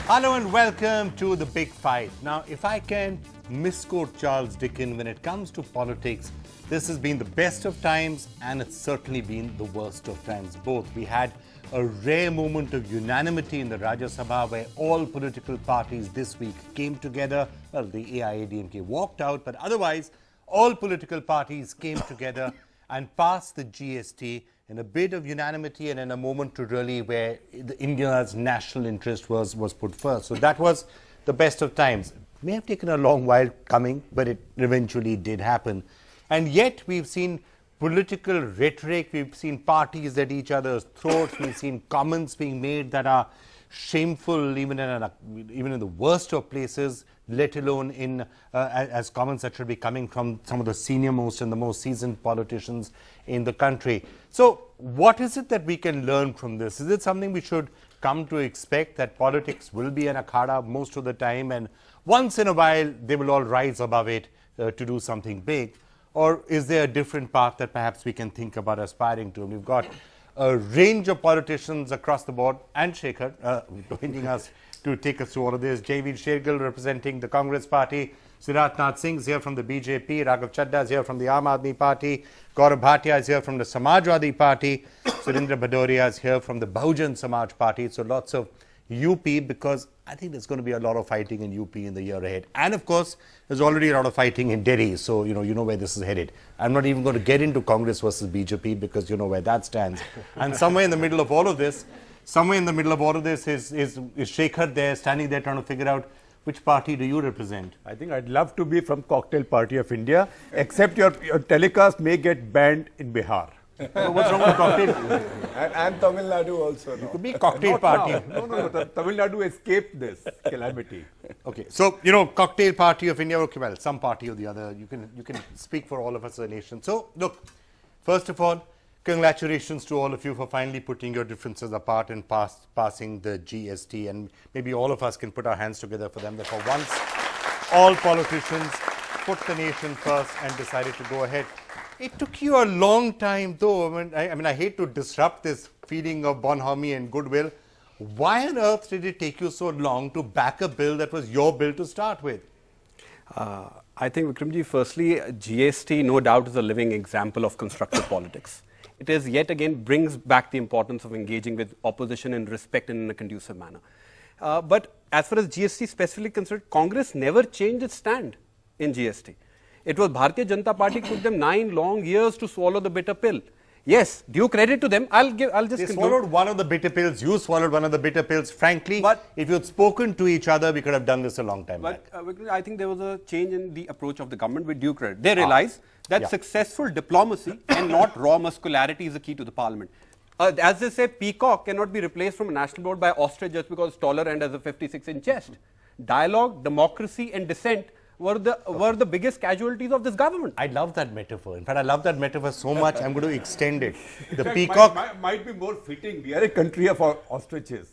Hello and welcome to The Big Fight. Now, if I can misquote Charles Dickens, when it comes to politics, this has been the best of times and it's certainly been the worst of times both. We had a rare moment of unanimity in the Rajya Sabha where all political parties this week came together. Well, the AIADMK walked out, but otherwise, all political parties came together and passed the GST in a bit of unanimity and in a moment to really where India's national interest was put first. So that was the best of times. It may have taken a long while coming, but it eventually did happen. And yet we've seen political rhetoric, we've seen parties at each other's throats, we've seen comments being made that are shameful even in the worst of places, let alone in as comments that should be coming from some of the senior most and the most seasoned politicians in the country. So what is it that we can learn from this? Is it something we should come to expect, that politics will be an akhada most of the time and once in a while they will all rise above it to do something big? Or is there a different path that perhaps we can think about aspiring to? And we've got a range of politicians across the board, and Shekhar joining us to take us through all of this. Jaiveer Shergill representing the Congress Party, Siddharth Nath Singh is here from the BJP, Raghav Chadda is here from the Aam Aadmi Party, Gaurav Bhatia is here from the Samajwadi Party, Surendra Bhadoria is here from the Bahujan Samaj Party. So lots of UP, because I think there's going to be a lot of fighting in UP in the year ahead. And of course, there's already a lot of fighting in Delhi. So, you know where this is headed. I'm not even going to get into Congress versus BJP because you know where that stands. And somewhere in the middle of all of this, is Shekhar there, standing there trying to figure out which party do you represent? I think I'd love to be from Cocktail Party of India, except your telecast may get banned in Bihar. What's wrong with cocktail? And Tamil Nadu also. You could be cocktail party. No. Tamil Nadu escaped this calamity. Okay, so Cocktail Party of India. Okay, well, some party or the other. You can speak for all of us as a nation. So look, first of all, congratulations to all of you for finally putting your differences apart and passing the GST. And maybe all of us can put our hands together for them. That for once, all politicians put the nation first and decided to go ahead. It took you a long time, though. I mean, I hate to disrupt this feeling of bonhomie and goodwill. Why on earth did it take you so long to back a bill that was your bill to start with? I think, Vikramji, firstly, GST, no doubt, is a living example of constructive politics. It is yet again brings back the importance of engaging with opposition in respect and in a conducive manner. But as far as GST specifically concerned, Congress never changed its stand in GST. It was Bharatiya Janata Party took them 9 long years to swallow the bitter pill. Yes, due credit to them. They swallowed one of the bitter pills. You swallowed one of the bitter pills. Frankly, but if you had spoken to each other, we could have done this a long time back. I think there was a change in the approach of the government with due credit. They realized that successful diplomacy and not raw muscularity is the key to the parliament. As they say, peacock cannot be replaced from a national board by ostrich just because it's taller and has a 56-inch chest. Dialogue, democracy and dissent were the biggest casualties of this government. I love that metaphor. In fact, I love that metaphor so much, I'm going to extend it. The peacock might be more fitting. We are a country of ostriches.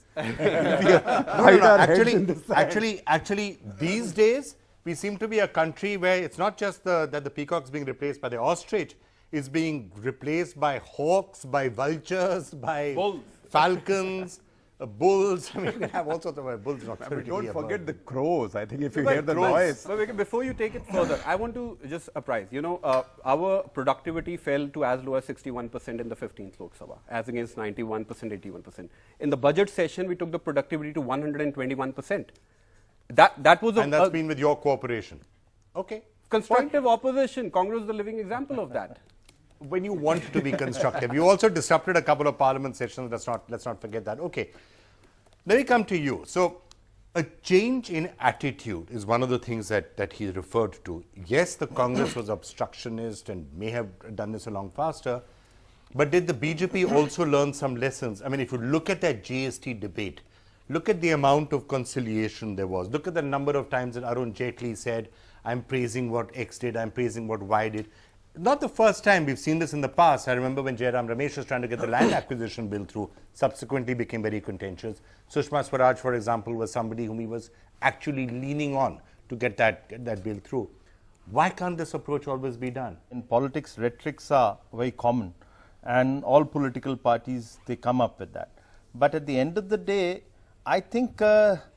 Actually, these days, we seem to be a country where it's not just that the peacock's being replaced by the ostrich, it's being replaced by hawks, by vultures, by bulls, falcons, bulls. I mean, you can have all sorts of bulls. Not don't forget the crows. I think if you hear the noise. But before you take it further, I want to just apprise. Our productivity fell to as low as 61% in the 15th Lok Sabha, as against 91%, 81%. In the budget session, we took the productivity to 121%. That was and that's been with your cooperation. Okay. Constructive opposition. Congress is the living example of that. When you want to be constructive, you also disrupted a couple of parliament sessions. Let's not forget that. Okay, let me come to you. So, a change in attitude is one of the things that he referred to. Yes, the Congress was obstructionist and may have done this along faster, but did the BJP also learn some lessons? I mean, if you look at that GST debate, look at the amount of conciliation there was. Look at the number of times that Arun Jaitley said, "I'm praising what X did, I'm praising what Y did." Not the first time, we've seen this in the past. I remember when Jairam Ramesh was trying to get the land acquisition bill through, subsequently became very contentious. Sushma Swaraj, for example, was somebody whom he was actually leaning on to get that bill through. Why can't this approach always be done? In politics, rhetorics are very common and all political parties, they come up with that. But at the end of the day, I think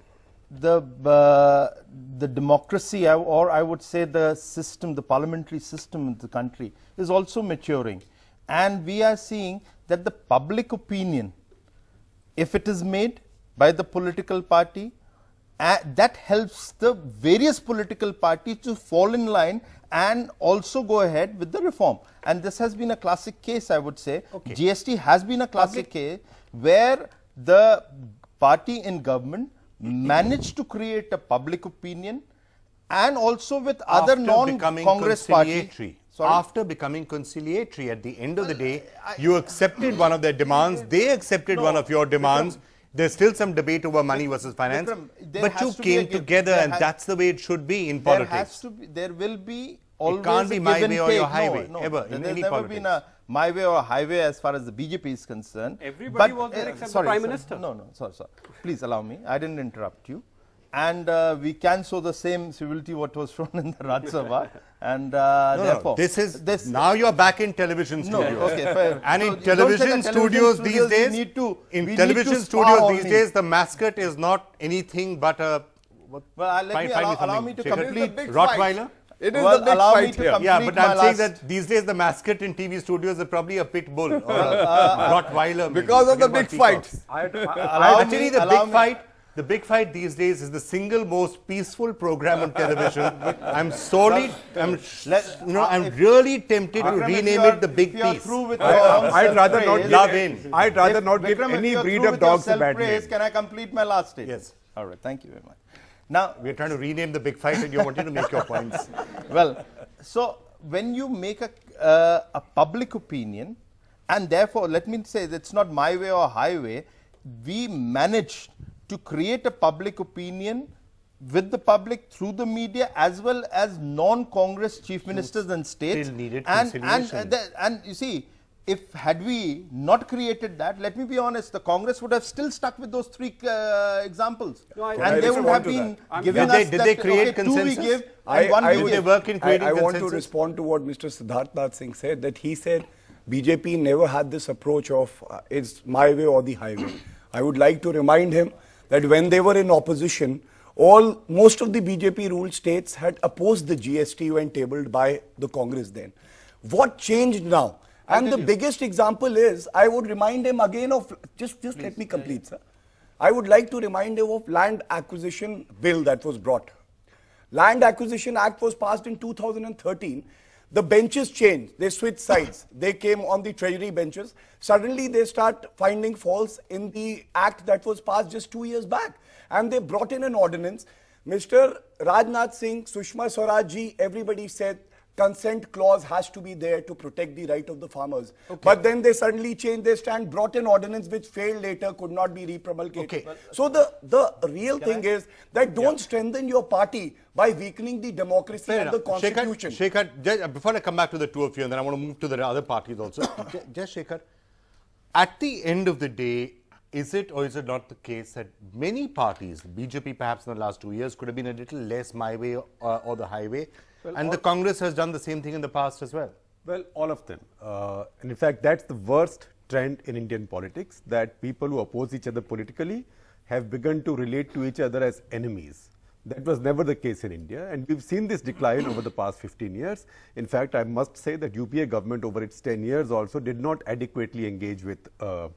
the democracy, or I would say the system, the parliamentary system in the country is also maturing. And we are seeing that the public opinion, if it is made by the political party, that helps the various political parties to fall in line and also go ahead with the reform. And this has been a classic case, I would say. Okay. GST has been a classic case where the party in government managed to create a public opinion and also with other non-Congress parties. After becoming conciliatory, at the end of the day, you accepted one of their demands, they accepted one of your demands. There's still some debate over money versus finance, but you came together, and that's the way it should be in politics. There will be always it can't be my way or your highway, ever, in any never politics. been a my way or highway as far as the BJP is concerned. Everybody was there except the Prime Minister. Sorry. Please allow me. I didn't interrupt you. And we can show the same civility what was shown in the Rajya Sabha. And therefore, now you are back in television studios. No, okay, fair. And in television studios these days, the mascot is not anything but a allow me to complete Rottweiler. It is the big fight here. Yeah, but I'm saying that these days the mascot in TV studios is probably a pit bull or a Rottweiler. Because of the big fight. Actually, the big fight these days is the single most peaceful program on television. I'm really tempted to rename it the Big Peace. I'd rather not give any breed of dogs a bad name. Can I complete my last statement? Yes. All right. Thank you very much. Now we're trying to rename the big fight, and you're wanting to make your points. Well, so when you make a public opinion, and therefore let me say that's not my way or highway, we managed to create a public opinion with the public through the media as well as non-Congress chief ministers and states. Still needed conciliation. And you see, if had we not created that, let me be honest, the Congress would have still stuck with those three examples. And they would have been giving us did they create consensus? 2 we give and 1 we give. I want to respond to what Mr. Siddharth Singh said, that he said BJP never had this approach of it's my way or the highway. I would like to remind him that when they were in opposition, most of the BJP ruled states had opposed the GST when tabled by the Congress then. What changed now? And the biggest example is, I would remind him again of, just let me complete, sir. I would like to remind him of Land Acquisition Bill that was brought. Land Acquisition Act was passed in 2013. The benches changed. They switched sides. They came on the treasury benches. Suddenly they start finding faults in the act that was passed just 2 years back. And they brought in an ordinance. Mr. Rajnath Singh, Sushma Swaraj ji, everybody said consent clause has to be there to protect the right of the farmers. Okay. But then they suddenly changed their stand, brought an ordinance which failed later, could not be repromulgated. Okay. So the real thing is that don't strengthen your party by weakening the democracy and the constitution. Shekhar, before I come back to the two of you, and then I want to move to the other parties also. Just Shekhar, at the end of the day, is it or is it not the case that many parties, BJP perhaps in the last 2 years, could have been a little less my way or the highway? Well, and the Congress has done the same thing in the past as well. Well, all of them. And in fact, that's the worst trend in Indian politics, that people who oppose each other politically have begun to relate to each other as enemies. That was never the case in India, and we've seen this decline over the past 15 years. In fact, I must say that UPA government over its 10 years also did not adequately engage with the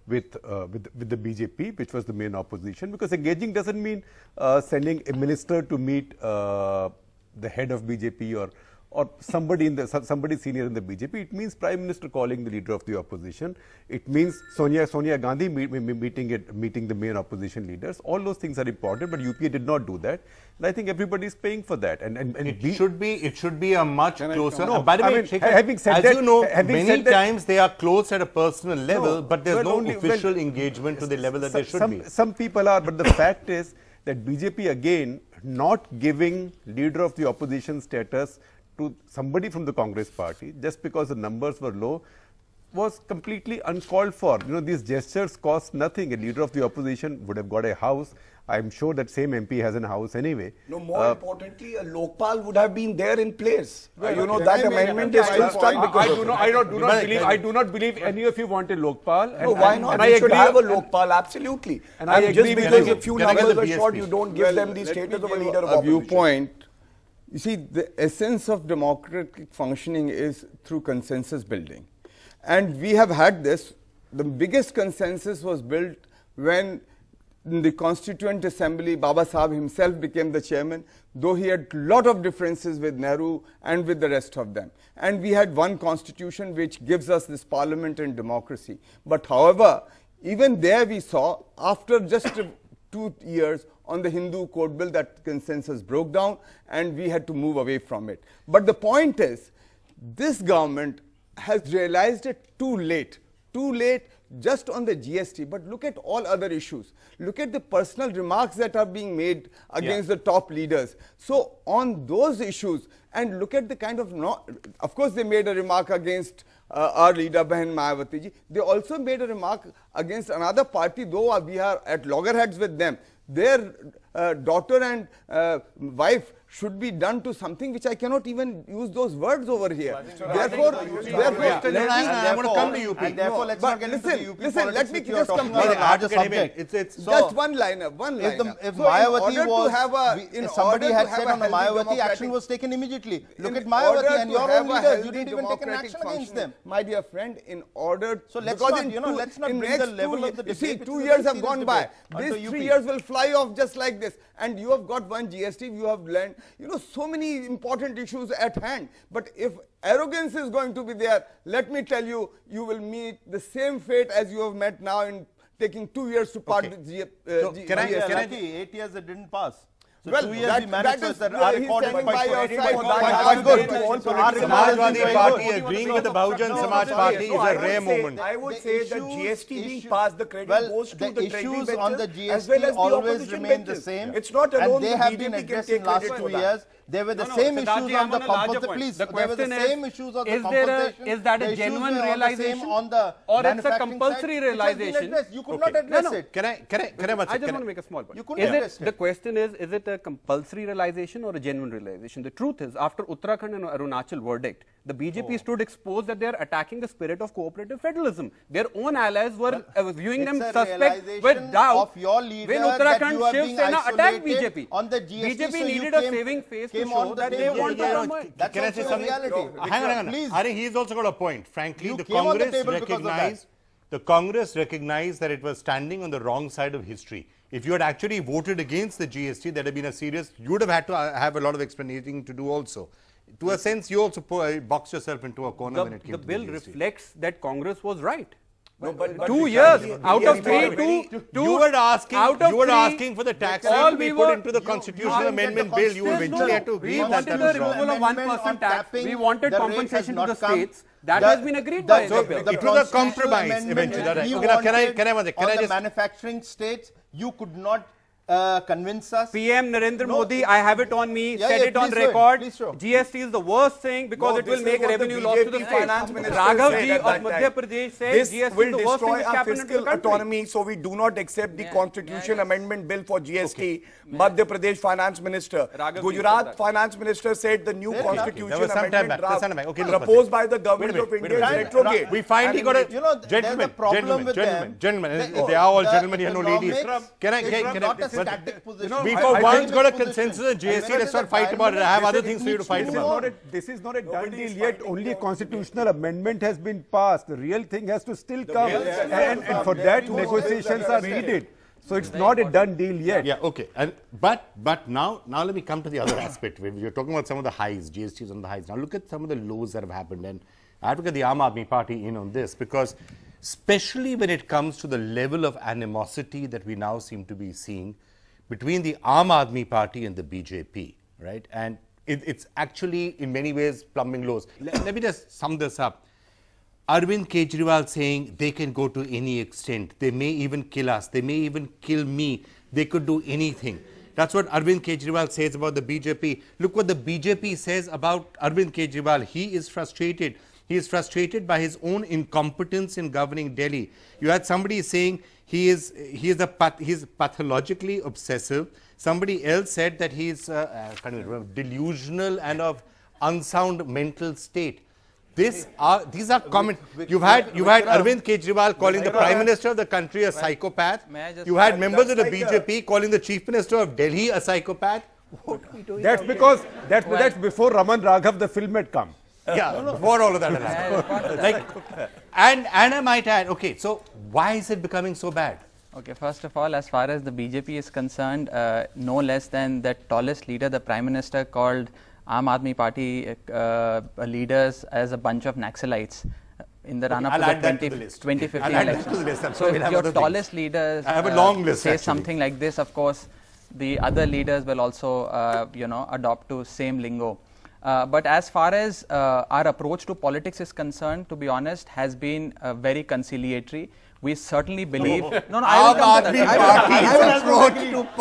BJP, which was the main opposition, because engaging doesn't mean sending a minister to meet the head of BJP or somebody senior in the BJP. It means Prime Minister calling the leader of the opposition. It means Sonia Gandhi meeting the main opposition leaders. All those things are important, but UPA did not do that, and I think everybody is paying for that. And it should be a much closer. No, by the way, having said as that, you know, many times they are close at a personal level, but there's no official engagement to the level that they should be. Some people are, but the fact is that BJP again not giving leader of the opposition status to somebody from the Congress party just because the numbers were low was completely uncalled for. You know, these gestures cost nothing. A leader of the opposition would have got a house. I'm sure that same MP has a house anyway. No, more importantly, a Lokpal would have been there in place. You know, that amendment is still stuck because I do not believe any of you want a Lokpal. No, why not? We should have a Lokpal, absolutely. And I agree just with because you. a few Can I get numbers the are short, BSP? you don't give them the status of a leader of a opposition. viewpoint. You see, the essence of democratic functioning is through consensus building. And we have had this. The biggest consensus was built when in the Constituent Assembly, Baba Sahib himself became the chairman, though he had a lot of differences with Nehru and with the rest of them. And we had one constitution which gives us this parliament and democracy. But however, even there we saw, after just 2 years on the Hindu code bill, that consensus broke down and we had to move away from it. But the point is, this government has realized it too late just on the GST, but look at all other issues. Look at the personal remarks that are being made against the top leaders. So on those issues, and look at the kind of, of course they made a remark against our leader Bahan Mayawati ji. They also made a remark against another party, though we are at loggerheads with them. Their daughter and wife should be done to something which I cannot even use those words over here. Therefore, I want to come to UP. And therefore, let's not get into the UP listen, let politics me which you are just talking complete. about a larger subject. It's Just one liner. If So Mayawati in order was, to have if somebody had said on the Mayawati, action was taken immediately. Look at Mayawati and your own leaders. You didn't even take an action against them. My dear friend, in order, So let's because not, let's not bring the level of the you see, debate. 2 It's a years very have serious gone by. debate These onto 3 UP. years will fly off just like this. And you have got one GST, you have learned, so many important issues at hand. But if arrogance is going to be there, let me tell you, you will meet the same fate as you have met now in taking 2 years to part with GST. can I 8 years it didn't pass. So Well, 2 years that- we managed that is that where our he's record is standing by quite your good. side. Quite good. So our record is Samajwadi very Party good. agreeing with the Bahujan Samaj Party is a rare moment. I would The say that issues- GST being issues- passed, the credit well, goes to the the treasury issues on the benches as GST well as the always opposition remain the benches. same. It's not alone and they the have BJP been can addressed take in last credit 2 for that. years. There were the No, same Siddharth issues ji, on I'm the on a larger compensation. point. Please, The there were the question same issues on the is there a- compensation. is that a The issues genuine were on the realization? same on the Or it's a manufacturing compulsory side, which has been realization? addressed. You could Okay. not address No, it. Can I I just want to make a small point. You couldn't address it. The question is it a compulsory realization or a genuine realization? The truth is, after Uttarakhand and Arunachal verdict, the BJP stood exposed that they are attacking the spirit of cooperative federalism. Their own allies were viewing them It's a suspect realization with doubt. of your leader when that Uttarakhand you are Shiv being Sena attacked isolated BJP. on the GST, BJP so you needed a came- saving face to came show on the that they table. want to compromise. That's Can I also say a something? reality. Hang on. Please. I think he's also got a point. Frankly, You the came on the Congress table because of that. recognized that it was standing on the wrong side of history. If you had actually voted against the GST, that had been a serious, you would have had to have a lot of explaining to do also. To a sense, you also boxed yourself into a corner when it came The to bill the GST. reflects that Congress was right. No, but 2 years out of three, You were asking for the tax rate all to be we put were- into the constitutional you- amendment the bill. You constitution- eventually had to We agree on that. wanted That the was wrong. removal of Amendment 1% on tax. tapping, We wanted the rate compensation has to the not come. states. That has been agreed by So everybody. it was a compromise eventually. That We okay, now can I wanted can I on the just manufacturing states, you could not convince us. PM Narendra No. Modi, I have it on me, Yeah, said yeah, it on please show it, record. please show. GST is the worst thing because No, it will this make is what the revenue loss to the BJP state. finance minister Raghav said ji at of that Madhya time. Pradesh said This GST will is the worst thing destroy which our happened in the fiscal country. autonomy, so we do not accept the constitution amendment bill for GST. Madhya Pradesh finance minister, Raghav ji said Gujarat that. finance minister said the new There constitution was some time amendment back. draft Okay, look, proposed by the government Wait a of minute, India wait a is minute. retrograde. We finally got a You know, there's a problem with them. gentlemen. They are all gentlemen here, no ladies. Economics Can I? is not a static position. We I for think once got a position. consensus on GST. And Let's when not fight about it. I have this other is- things for you to fight this is about. This is not a done Nobody deal is yet. fighting Only the constitutional amendment has been passed. The real thing has to still come. bill is And for that, negotiations are needed. So it's not a done deal yet. Yeah, okay. But now let me come to the other aspect. We're talking about some of the highs, GST is on the highs. Now look at some of the lows that have happened. And I have to get the Aam Aadmi Party in on this because especially when it comes to the level of animosity that we now seem to be seeing between the Aam Aadmi Party and the BJP, right? And it's actually in many ways plumbing lows. Let me just sum this up. Arvind Kejriwal saying they can go to any extent. They may even kill us. They may even kill me. They could do anything. That's what Arvind Kejriwal says about the BJP. Look what the BJP says about Arvind Kejriwal. He is frustrated. He is frustrated by his own incompetence in governing Delhi. You had somebody saying he is pathologically obsessive. Somebody else said that he is delusional and of unsound mental state. These are comments. You've had Arvind Kejriwal calling the Prime Minister of the country a psychopath. You had members of the BJP calling the Chief Minister of Delhi a psychopath. What are we doing? That's because that's before Raman Raghav the film had come. Yeah, before all of that happened. And I might add, okay, so why is it becoming so bad? Okay, first of all, as far as the BJP is concerned, no less than the tallest leader, the Prime Minister, called Aam Aadmi Party leaders as a bunch of Naxalites in the run-up to the 2015 election. So if your tallest leaders say something like this, of course, the other leaders will also, adopt to same lingo. But as far as our approach to politics is concerned, to be honest, has been very conciliatory. We certainly believe. I will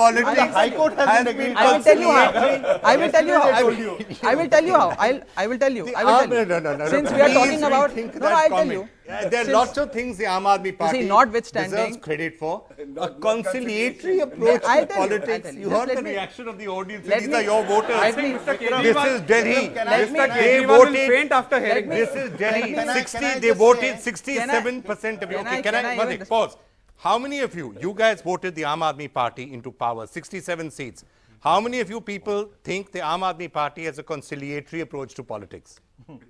tell you how. Since we are talking about, I'll tell you. There are lots of things the Aam Aadmi Party deserves credit for. A conciliatory approach to politics. You heard the reaction of the audience. These are your voters. This is Delhi. They voted faint after hearing this. This is Delhi. They voted 67% of you. Okay, can I pause? How many of you guys voted the Aam Aadmi Party into power? 67 seats. How many of you people think the Aam Aadmi Party has a conciliatory approach to politics?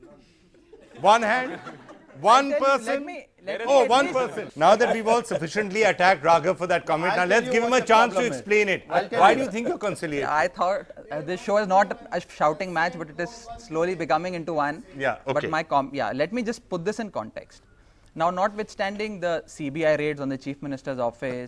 One hand. One person. One person. Now that we've all sufficiently attacked Raghav for that comment, now let's give him a chance to explain it. Why do you think you're conciliatory? I thought this show is not a shouting match, but it is slowly becoming into one. Yeah, okay. But let me just put this in context. Now, notwithstanding the CBI raids on the Chief Minister's office,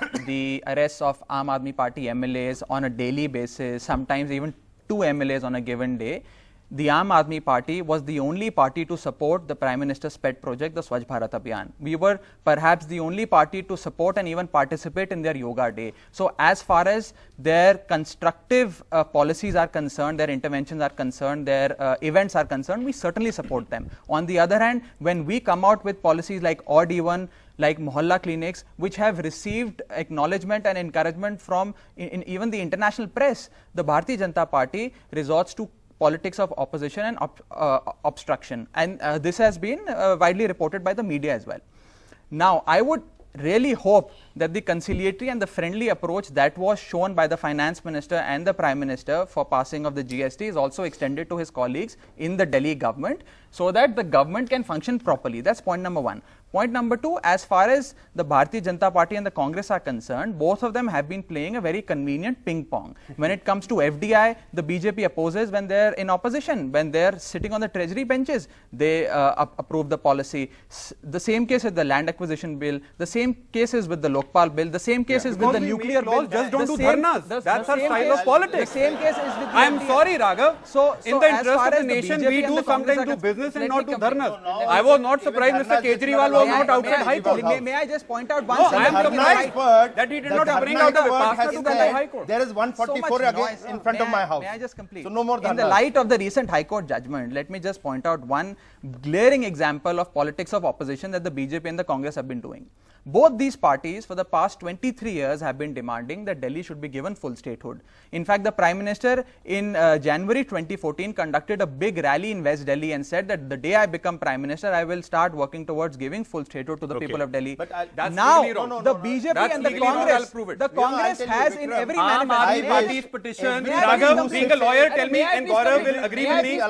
the arrests of Aam Aadmi Party MLAs on a daily basis, sometimes even 2 MLAs on a given day, the Aam Aadmi Party was the only party to support the Prime Minister's pet project, the Swachh Bharat Abhiyan. We were perhaps the only party to support and even participate in their yoga day. So as far as their constructive policies are concerned, their interventions are concerned, their events are concerned, we certainly support them. On the other hand, when we come out with policies like odd even, like Mohalla clinics, which have received acknowledgement and encouragement from in even the international press, the Bharatiya Janata Party resorts to politics of opposition and obstruction, and this has been widely reported by the media as well. Now, I would really hope that the conciliatory and the friendly approach that was shown by the Finance Minister and the Prime Minister for passing of the GST is also extended to his colleagues in the Delhi government, so that the government can function properly. That's point number 1. Point number 2, as far as the Bharatiya Janata Party and the Congress are concerned, both of them have been playing a very convenient ping pong. When it comes to FDI, the BJP opposes when they're in opposition. When they're sitting on the treasury benches, they approve the policy. The same case with the land acquisition bill, the same cases with the Lokpal bill, the same cases with the nuclear bill. Just don't do dharnas. That's our style of politics. The same case is with the I'm sorry, Raghav. So in the interest of the nation, we do sometimes do business and not do dharnas. I was not surprised Mr. Kejriwal was not outside High Court. May I just point out one I am surprised that he did not bring out the Vipassana to the High Court. There is 144 against in front of my house. May I just complete? So no more in the light of the recent High Court judgment, let me just point out one glaring example of politics of opposition that the BJP and the Congress have been doing. Both these parties for the past 23 years have been demanding that Delhi should be given full statehood. In fact, the Prime Minister in January 2014 conducted a big rally in West Delhi and said that the day I become Prime Minister, I will start working towards giving full statehood to the people of Delhi. But that's now, the BJP and the Congress, the Congress has in every Aam Aadmi Party's petition. Raghav, being a lawyer, tell me, and Gaurav will agree with me.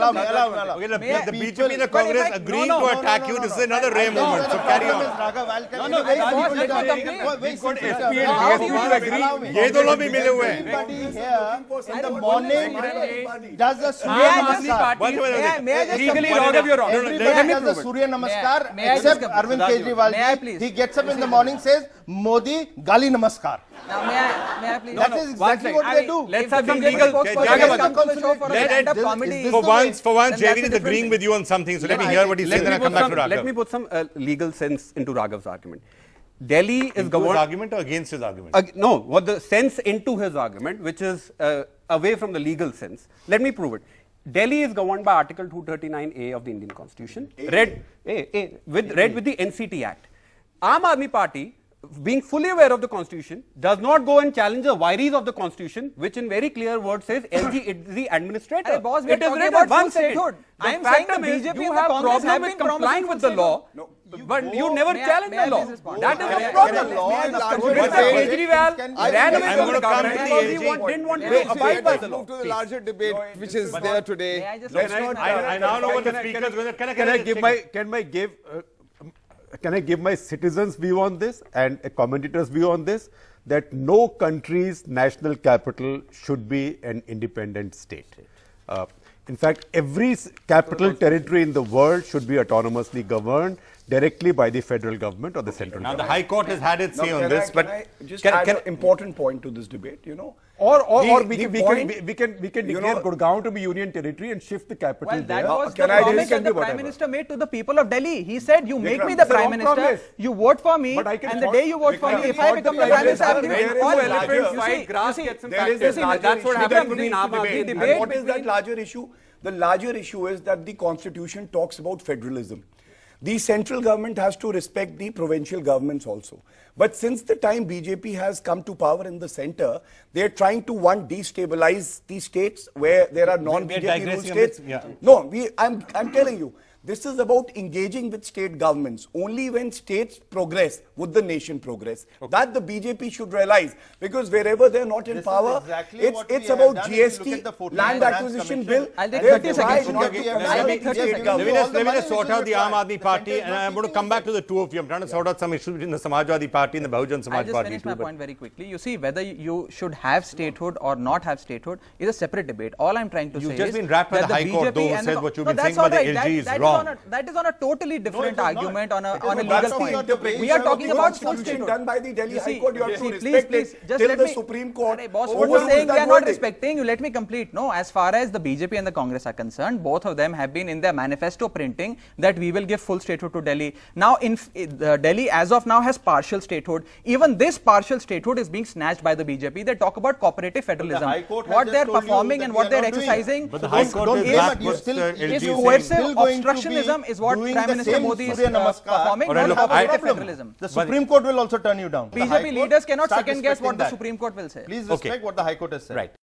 The BJP and the Congress agreeing to attack you. This is another rare moment. So carry on. ये दोनों भी मिले हुए हैं. In the morning, does the Surya Namaskar. Legally, Raghav, you're wrong. Everybody does the Surya Namaskar except Arvind Kejriwal. He gets up in the morning, says Modi Gali Namaskar. Now, may I please? That is exactly what they do. Let's have some legal. For once, Jayveer is agreeing with you on something. So let me hear what he says, and I'll come back to Raghav. Let me put some legal sense into Raghav's argument. Delhi is governed. His argument or against his argument? No, what the sense into his argument, which is away from the legal sense. Let me prove it. Delhi is governed by Article 239A of the Indian Constitution, read with the NCT Act. Aam Aadmi Party, being fully aware of the Constitution, does not go and challenge the vires of the Constitution, which in very clear words says LG is the administrator. Hey, boss, we are it is talking written about one full second. statehood. The I am saying fact the is BJP you and the have Congress problem have with been complying promising with the full law, statehood. but you never challenge may I the law. please respond? That is Can the I- problem. can I- law and Mr. Kejriwal ran away I'm from going the to come government to the because he AG. didn't want Wait, to abide by the law. move to the larger debate which is there today. May I just Let's respond? not- I now know what the speakers whether Can I give my citizens' view on this and a commentator's view on this? That no country's national capital should be an independent state. In fact, every capital territory in the world should be autonomously governed directly by the federal government or the central Now, the government. High Court has had its say on Can this, I but just add an important point to this debate, you know. Or The we point- can you declare know- Gurgaon to be union territory and shift the capital Well, that there. was the Can I promise just- that the be Prime whatever. Minister made to the people of Delhi. He said, you make Vikram, me the it's a Prime wrong Minister, promise. you vote for me, But I can and the fought- day you vote for Vikram, me, if you I fought become the the Prime Prime Minister, I will Minister. give There you is all a larger- you fight, see, grass you see, gets There is you a see, larger that's what issue. happened Vikram, between the- Aam Aadmi the and debate And what is that between- larger issue? The larger issue is that the Constitution talks about federalism. The central government has to respect the provincial governments also. But since the time BJP has come to power in the center, they are trying to, one, destabilize the states where there are non-BJP ruled digressing a bit, states. yeah. No, I'm telling you, this is about engaging with state governments. Only when states progress would the nation progress. That the BJP should realize, because wherever they're not in This is power, exactly what we it's have about done. If you look GST, at the 14th land Finance acquisition Commission. bill. I'll take They're 30 seconds. trying not to Okay, consult I'll the take 30 state seconds. government. let me just money sort which out is the Aam required. Aadmi The Party, center is and not I'm going to taking come back to the initiative. two of you. I'm trying to sort out some issues between the Samajwadi Party and the Bahujan I'll Samaj just Party finish too. my but- point very quickly. You see, whether you should have statehood or not have statehood is a separate debate. All I'm trying to You've say just is been rapped by that the High Court, BJP though, who and the says what you've no, been that's saying by the all right. LG is That wrong. That is on a totally different not. argument on a It is legal that's point. not the We are talking about full Constitution statehood. done by the Delhi You High see, Court. You have to see, respect please, it just till let the me- Supreme Court Arey, boss, what overrules you're saying that we are not verdict. respecting, you let me complete. No, as far as the BJP and the Congress are concerned, both of them have been in their manifesto printing that we will give full statehood to Delhi. Now, Delhi as of now has partial statehood. Even this partial statehood is being snatched by the BJP. They talk about cooperative federalism. High Court has What just they're told you performing that and we what are they're not doing it. exercising But the High Court Don't is blame back it. what Still- the it's LG is saying. coercive still going to be obstructionism is what doing Prime the Minister same Modi is Surya Namaskar. performing, All right, not look, cooperative problem. federalism. The Supreme Court will also turn you down. The High BJP Court, leaders cannot start second guess what respecting the that. Supreme Court will say. Please Okay. respect what the High Court has said. Right.